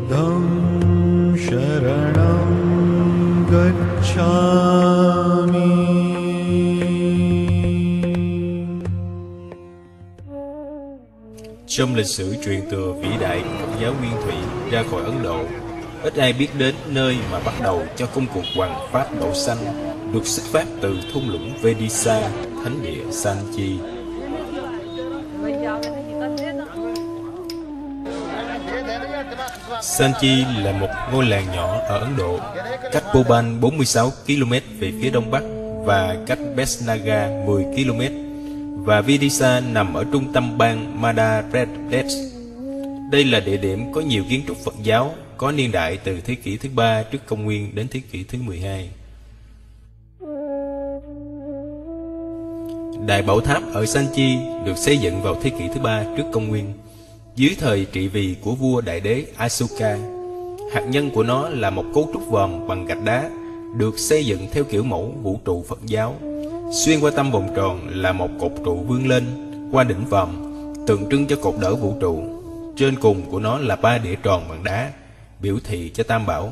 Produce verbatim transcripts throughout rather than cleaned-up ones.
Buddham Sharanam Gacchami. Trong lịch sử truyền thừa vĩ đại của Phật giáo Nguyên Thủy ra khỏi Ấn Độ, ít ai biết đến nơi mà bắt đầu cho công cuộc hoằng pháp độ sanh được xuất phát từ thung lũng Vedisa, thánh địa Sanchi. Sanchi là một ngôi làng nhỏ ở Ấn Độ, cách Bhopal bốn mươi sáu ki lô mét về phía đông bắc và cách Besnaga mười ki lô mét, và Vidisha nằm ở trung tâm bang Madhya Pradesh. Đây là địa điểm có nhiều kiến trúc Phật giáo có niên đại từ thế kỷ thứ ba trước công nguyên đến thế kỷ thứ mười hai. Đại Bảo Tháp ở Sanchi được xây dựng vào thế kỷ thứ ba trước công nguyên, dưới thời trị vì của vua đại đế Asoka. Hạt nhân của nó là một cấu trúc vòm bằng gạch đá, được xây dựng theo kiểu mẫu vũ trụ Phật giáo. Xuyên qua tâm vòng tròn là một cột trụ vươn lên qua đỉnh vòm, tượng trưng cho cột đỡ vũ trụ. Trên cùng của nó là ba đĩa tròn bằng đá, biểu thị cho Tam Bảo.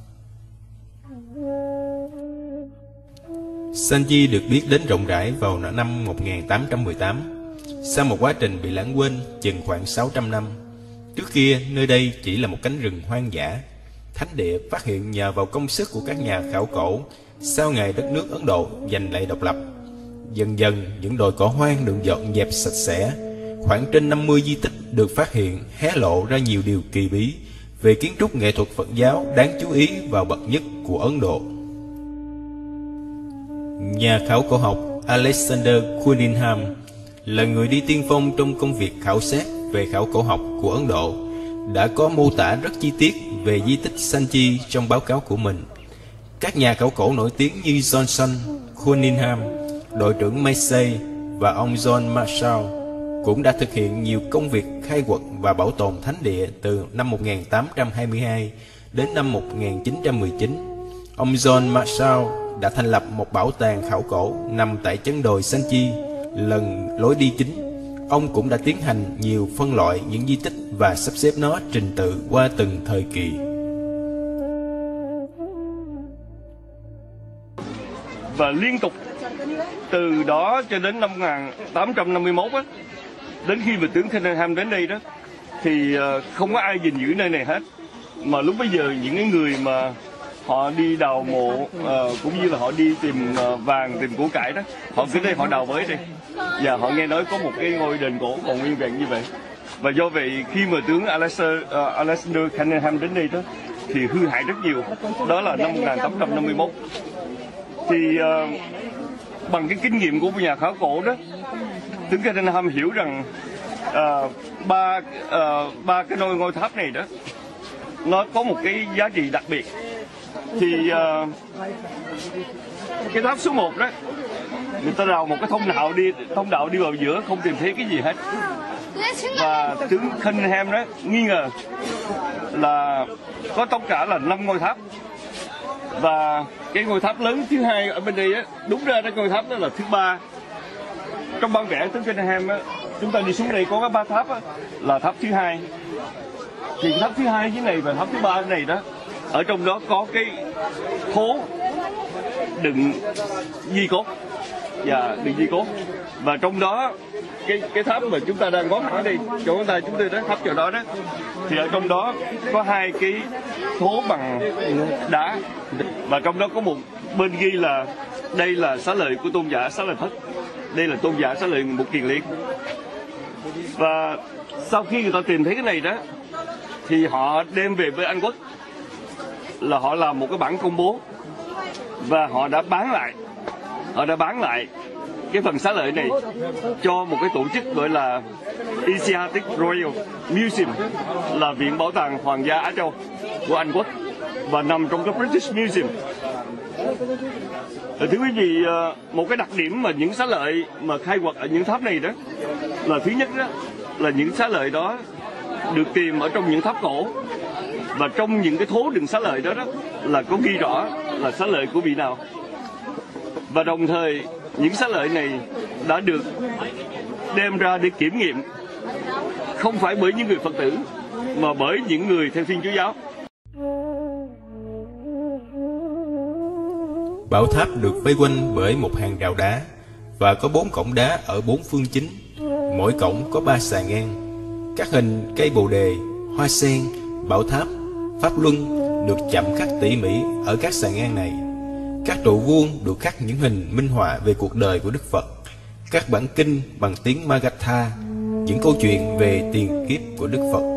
Sanchi được biết đến rộng rãi vào năm một nghìn tám trăm mười tám, sau một quá trình bị lãng quên chừng khoảng sáu trăm năm. Trước kia, nơi đây chỉ là một cánh rừng hoang dã. Thánh địa phát hiện nhờ vào công sức của các nhà khảo cổ sau ngày đất nước Ấn Độ giành lại độc lập. Dần dần, những đồi cỏ hoang được dọn dẹp sạch sẽ. Khoảng trên năm mươi di tích được phát hiện, hé lộ ra nhiều điều kỳ bí về kiến trúc nghệ thuật Phật giáo đáng chú ý và bậc nhất của Ấn Độ. Nhà khảo cổ học Alexander Cunningham là người đi tiên phong trong công việc khảo sát về khảo cổ học của Ấn Độ, đã có mô tả rất chi tiết về di tích Sanchi trong báo cáo của mình. Các nhà khảo cổ nổi tiếng như Johnson, Cunningham, đội trưởng Massey và ông John Marshall cũng đã thực hiện nhiều công việc khai quật và bảo tồn thánh địa từ năm một nghìn tám trăm hai mươi hai đến năm một nghìn chín trăm mười chín. Ông John Marshall đã thành lập một bảo tàng khảo cổ nằm tại chân đồi Sanchi, lần lối đi chính. Ông cũng đã tiến hành nhiều phân loại những di tích và sắp xếp nó trình tự qua từng thời kỳ. Và liên tục từ đó cho đến năm một nghìn tám trăm năm mươi mốt á, đến khi mà tướng Cunningham đến đây đó, thì không có ai gìn giữ nơi này hết. Mà lúc bây giờ những cái người mà họ đi đào mộ uh, cũng như là họ đi tìm uh, vàng, tìm của cải đó, họ cứ đây họ đào bới đây, và họ nghe nói có một cái ngôi đền cổ còn nguyên vẹn như vậy. Và do vậy khi mà tướng Alexander, uh, Alexander Cunningham đến đây đó thì hư hại rất nhiều. Đó là năm một nghìn tám trăm năm mươi mốt. Thì uh, bằng cái kinh nghiệm của nhà khảo cổ đó, tướng Cunningham hiểu rằng uh, ba uh, ba cái ngôi ngôi tháp này đó nó có một cái giá trị đặc biệt. Thì uh, cái tháp số một đó, người ta đào một cái thông đạo đi thông đạo đi vào giữa, không tìm thấy cái gì hết. Và tướng Cunningham đó nghi ngờ là có tất cả là năm ngôi tháp, và cái ngôi tháp lớn thứ hai ở bên đây á, đúng ra cái ngôi tháp đó là thứ ba. Trong bản vẽ tướng Cunningham á, chúng ta đi xuống đây có cái ba tháp á, là tháp thứ hai. Thì tháp thứ hai dưới này và tháp thứ ba này đó, ở trong đó có cái thố đựng di cốt và đựng di cốt, và trong đó cái cái tháp mà chúng ta đang ngó thẳng ở đây, chỗ ngón tay chúng tôi đó, tháp chỗ đó đó, thì ở trong đó có hai cái thố bằng đá, và trong đó có một bên ghi là đây là xá lợi của tôn giả Xá Lợi Phất, đây là tôn giả Xá Lợi Mục Kiền Liên. Và sau khi người ta tìm thấy cái này đó thì họ đem về với Anh Quốc, là họ làm một cái bản công bố và họ đã bán lại họ đã bán lại cái phần xá lợi này cho một cái tổ chức gọi là Asiatic Royal Museum, là viện bảo tàng hoàng gia Á Châu của Anh Quốc, và nằm trong cái British Museum. Thưa quý vị, một cái đặc điểm mà những xá lợi mà khai quật ở những tháp này đó là thứ nhất đó là những xá lợi đó được tìm ở trong những tháp cổ, và trong những cái thố đựng xá lợi đó, đó là có ghi rõ là xá lợi của vị nào. Và đồng thời những xá lợi này đã được đem ra để kiểm nghiệm, không phải bởi những người Phật tử mà bởi những người theo Thiên Chúa giáo. Bảo tháp được vây quanh bởi một hàng rào đá và có bốn cổng đá ở bốn phương chính. Mỗi cổng có ba xà ngang. Các hình cây bồ đề, hoa sen, bảo tháp, pháp luân được chạm khắc tỉ mỉ ở các xà ngang này. Các trụ vuông được khắc những hình minh họa về cuộc đời của Đức Phật. Các bản kinh bằng tiếng Magatha, những câu chuyện về tiền kiếp của Đức Phật.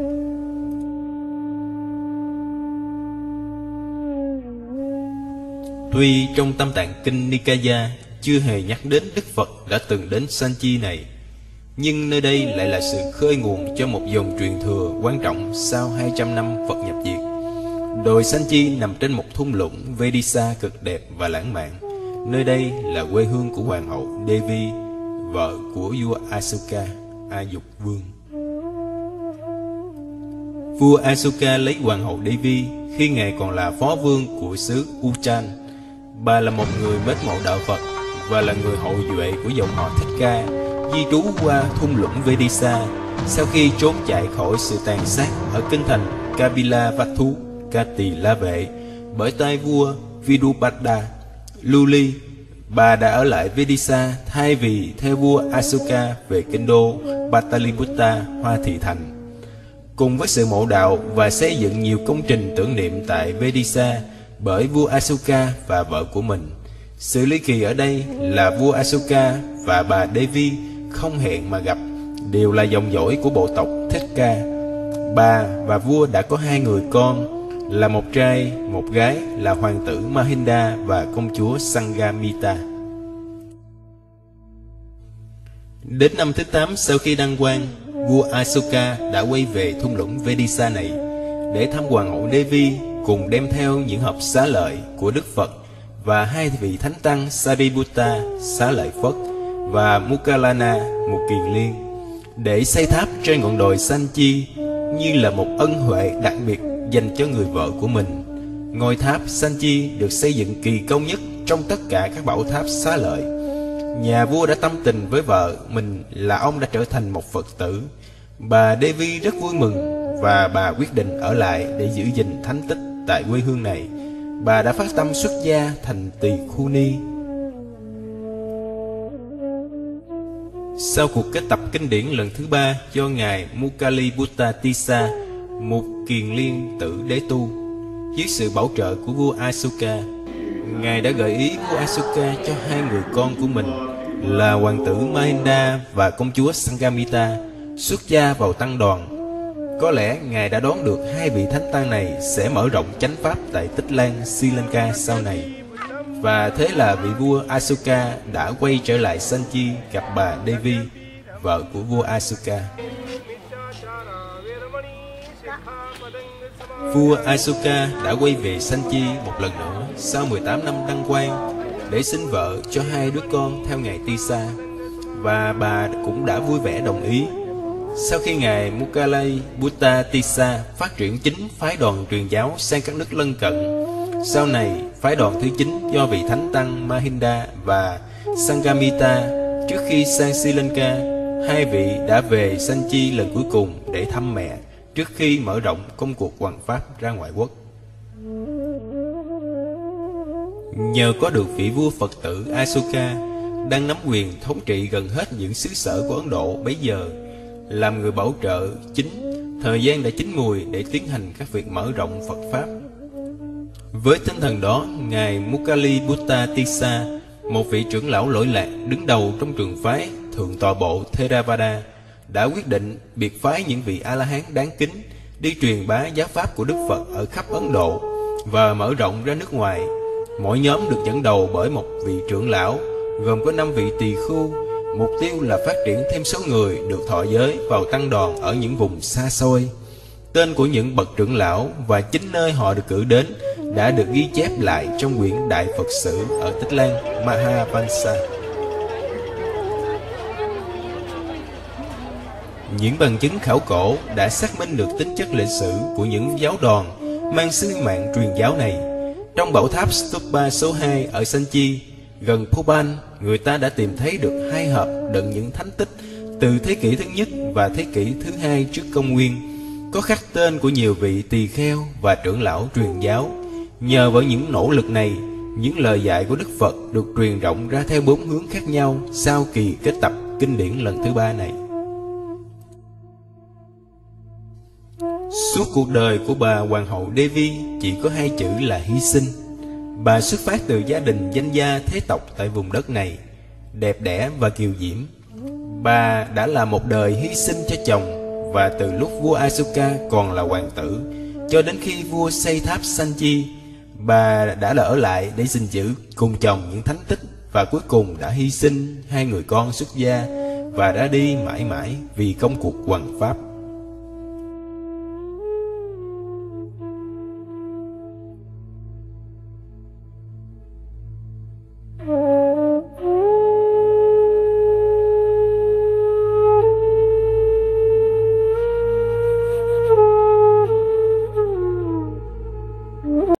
Tuy trong Tam Tạng Kinh Nikaya chưa hề nhắc đến Đức Phật đã từng đến Sanchi này, nhưng nơi đây lại là sự khơi nguồn cho một dòng truyền thừa quan trọng sau hai trăm năm Phật nhập diệt. Đồi Sanchi nằm trên một thung lũng Vedisa cực đẹp và lãng mạn. Nơi đây là quê hương của Hoàng hậu Devi, vợ của vua Asoka, A Dục Vương. Vua Asoka lấy Hoàng hậu Devi khi ngài còn là phó vương của xứ Uchan. Bà là một người mến mộ đạo Phật và là người hậu duệ của dòng họ Thích Ca, di trú qua thung lũng Vedisa sau khi trốn chạy khỏi sự tàn sát ở kinh thành Kapilavatthu, Kati La Vệ bởi tay vua Virupada. Luli, bà đã ở lại Vedisa thay vì theo vua Asoka về kinh đô Pataliputta, Hoa Thị Thành. Cùng với sự mộ đạo và xây dựng nhiều công trình tưởng niệm tại Vedisa bởi vua Asoka và vợ của mình, sự ly kỳ ở đây là vua Asoka và bà Devi không hẹn mà gặp, đều là dòng dõi của bộ tộc Thích Ca. Bà và vua đã có hai người con, là một trai, một gái, là hoàng tử Mahinda và công chúa Sangamita. Đến năm thứ tám sau khi đăng quang, vua Asoka đã quay về thung lũng Vedisa này để thăm hoàng hậu Devi, cùng đem theo những hộp xá lợi của Đức Phật và hai vị thánh tăng Sariputta, xá lợi Phất, và Moggallana, một kiền liên, để xây tháp trên ngọn đồi Sanchi như là một ân huệ đặc biệt dành cho người vợ của mình. Ngôi tháp Sanchi được xây dựng kỳ công nhất trong tất cả các bảo tháp xá lợi. Nhà vua đã tâm tình với vợ mình là ông đã trở thành một Phật tử. Bà Devi rất vui mừng và bà quyết định ở lại để giữ gìn thánh tích tại quê hương này. Bà đã phát tâm xuất gia thành tỳ khu ni. Sau cuộc kết tập kinh điển lần thứ ba do ngài Mukalibuddha Tissa, một kiền liên tử đế tu, dưới sự bảo trợ của vua Asoka, ngài đã gợi ý vua Asoka cho hai người con của mình là hoàng tử Mahinda và công chúa Sangamita xuất gia vào tăng đoàn. Có lẽ ngài đã đoán được hai vị thánh tăng này sẽ mở rộng chánh pháp tại Tích Lan, Sri Lanka sau này, và thế là vị vua Asoka đã quay trở lại Sanchi gặp bà Devi, vợ của vua Asoka. Vua Asoka đã quay về Sanchi một lần nữa sau mười tám năm đăng quang để sinh vợ cho hai đứa con theo ngài Tissa, và bà cũng đã vui vẻ đồng ý. Sau khi ngài Mukalibuddha Tissa phát triển chính phái đoàn truyền giáo sang các nước lân cận, sau này phái đoàn thứ chín do vị thánh tăng Mahinda và Sangamita trước khi sang Sri Lanka, hai vị đã về Sanchi lần cuối cùng để thăm mẹ trước khi mở rộng công cuộc hoằng pháp ra ngoại quốc. Nhờ có được vị vua Phật tử Asoka đang nắm quyền thống trị gần hết những xứ sở của Ấn Độ bấy giờ, làm người bảo trợ chính, thời gian đã chín mùi để tiến hành các việc mở rộng Phật Pháp. Với tinh thần đó, ngài Mukalibuddha Tissa, một vị trưởng lão lỗi lạc đứng đầu trong trường phái Thượng Tọa Bộ Theravada, đã quyết định biệt phái những vị A-la-hán đáng kính đi truyền bá giáo pháp của Đức Phật ở khắp Ấn Độ và mở rộng ra nước ngoài. Mỗi nhóm được dẫn đầu bởi một vị trưởng lão, gồm có năm vị tỳ khưu. Mục tiêu là phát triển thêm số người được thọ giới vào tăng đoàn ở những vùng xa xôi. Tên của những bậc trưởng lão và chính nơi họ được cử đến đã được ghi chép lại trong quyển Đại Phật Sử ở Tích Lan, Mahavansa. Những bằng chứng khảo cổ đã xác minh được tính chất lịch sử của những giáo đoàn mang sứ mạng truyền giáo này. Trong bảo tháp Stupa số hai ở Sanchi, gần Bhuban, người ta đã tìm thấy được hai hộp đựng những thánh tích từ thế kỷ thứ nhất và thế kỷ thứ hai trước công nguyên. có khắc tên của nhiều vị tỳ kheo và trưởng lão truyền giáo. Nhờ vào những nỗ lực này, những lời dạy của Đức Phật được truyền rộng ra theo bốn hướng khác nhau sau kỳ kết tập kinh điển lần thứ ba này. Suốt cuộc đời của bà Hoàng hậu Devi chỉ có hai chữ là hy sinh. Bà xuất phát từ gia đình danh gia thế tộc tại vùng đất này, đẹp đẽ và kiều diễm. Bà đã là một đời hy sinh cho chồng, và từ lúc vua Asoka còn là hoàng tử cho đến khi vua xây tháp Sanchi, bà đã ở lại để gìn giữ cùng chồng những thánh tích, và cuối cùng đã hy sinh hai người con xuất gia và đã đi mãi mãi vì công cuộc hoằng pháp.